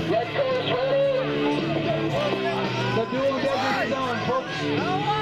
Let's go, ready. The dual desert is on, folks.